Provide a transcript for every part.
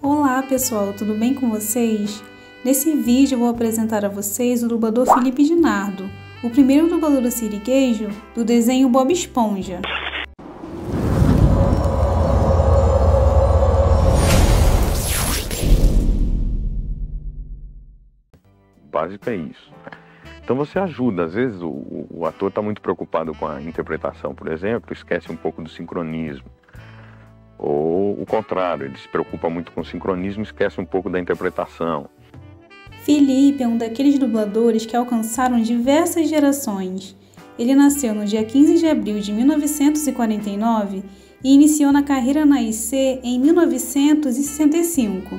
Olá pessoal, tudo bem com vocês? Nesse vídeo eu vou apresentar a vocês o dublador Felipe Dinardo, o primeiro dublador do Sirigueijo do desenho Bob Esponja. Básico é isso. Então você ajuda, às vezes o ator está muito preocupado com a interpretação, por exemplo, esquece um pouco do sincronismo. Ou o contrário, ele se preocupa muito com o sincronismo e esquece um pouco da interpretação. Felipe é um daqueles dubladores que alcançaram diversas gerações. Ele nasceu no dia 15 de abril de 1949 e iniciou na carreira na IC em 1965.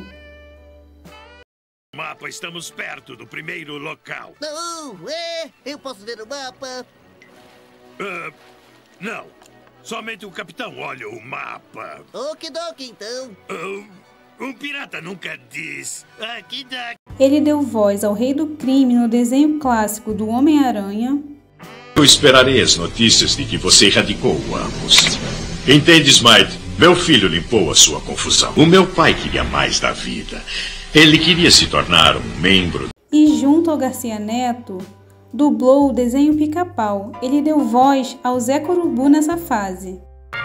Mapa, estamos perto do primeiro local. Eu posso ver o mapa? Não. Somente o capitão olha o mapa. Okidoki, então. Um pirata nunca diz. Aqui dá. Ele deu voz ao Rei do Crime no desenho clássico do Homem-Aranha. Eu esperarei as notícias de que você erradicou ambos. Entende, Smite? Meu filho limpou a sua confusão. O meu pai queria mais da vida. Ele queria se tornar um membro. E junto ao Garcia Neto, dublou o desenho Pica-Pau. Ele deu voz ao Zé Corubu nessa fase.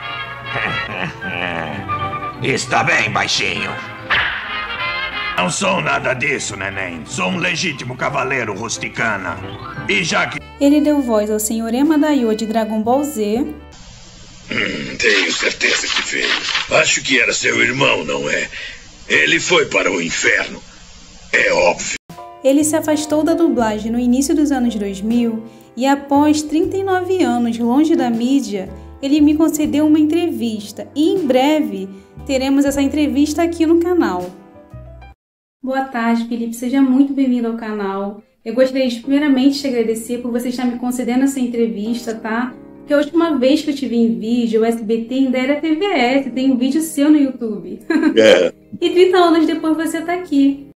Está bem, baixinho. Não sou nada disso, neném. Sou um legítimo cavaleiro rusticana. E já que... Ele deu voz ao Sr. Emadaio de Dragon Ball Z. Tenho certeza que fez. Acho que era seu irmão, não é? Ele foi para o inferno. É óbvio. Ele se afastou da dublagem no início dos anos 2000 e após 39 anos longe da mídia, ele me concedeu uma entrevista e em breve teremos essa entrevista aqui no canal. Boa tarde, Felipe. Seja muito bem-vindo ao canal. Eu gostaria de primeiramente te agradecer por você estar me concedendo essa entrevista, tá? Porque a última vez que eu te vi em vídeo, o SBT ainda era TVS, tem um vídeo seu no YouTube. E 30 anos depois você tá aqui.